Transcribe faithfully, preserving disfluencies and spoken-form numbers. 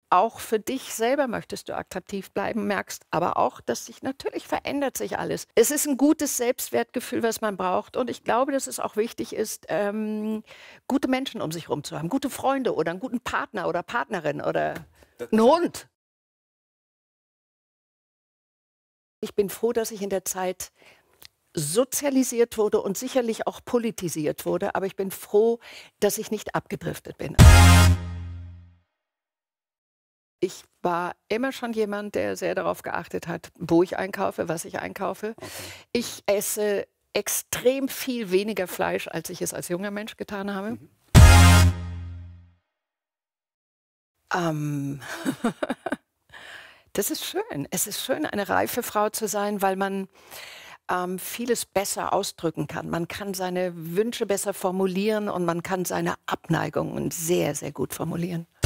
auch für dich selber möchtest du attraktiv bleiben, merkst aber auch, dass sich natürlich verändert sich alles. Es ist ein gutes Selbstwertgefühl, was man braucht. Und ich glaube, dass es auch wichtig ist, ähm, gute Menschen um sich herum zu haben, gute Freunde oder einen guten Partner oder Partnerin oder einen Hund. Ich bin froh, dass ich in der Zeit sozialisiert wurde und sicherlich auch politisiert wurde, aber ich bin froh, dass ich nicht abgedriftet bin. Ich war immer schon jemand, der sehr darauf geachtet hat, wo ich einkaufe, was ich einkaufe. Okay. Ich esse extrem viel weniger Fleisch, als ich es als junger Mensch getan habe. Mhm. Ähm, das ist schön. Es ist schön, eine reife Frau zu sein, weil man ähm, vieles besser ausdrücken kann. Man kann seine Wünsche besser formulieren und man kann seine Abneigungen sehr, sehr gut formulieren.